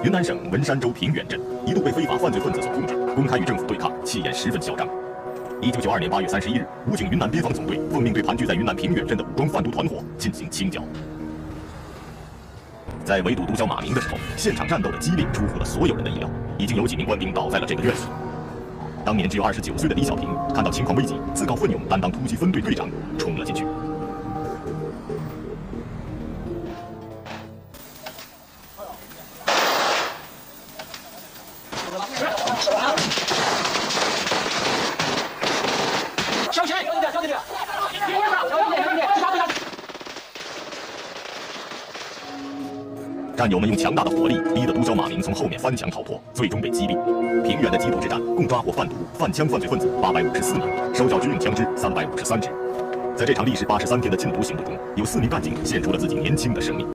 云南省文山州平远镇一度被非法犯罪分子所控制，公开与政府对抗，气焰十分嚣张。1992年8月31日，武警云南边防总队奉命对盘踞在云南平远镇的武装贩毒团伙进行清剿。在围堵毒枭马明的时候，现场战斗的激烈出乎了所有人的意料，已经有几名官兵倒在了这个院子里。当年只有29岁的李小平看到情况危急，自告奋勇担当突击分队队长，冲了进去。 小心！小心点！ 战友们用强大的火力逼得毒枭马明从后面翻墙逃脱，最终被击毙。平原的缉毒之战共抓获贩毒、贩枪犯罪分子854名，收缴军用枪支353支。在这场历时83天的禁毒行动中，有4名干警献出了自己年轻的生命。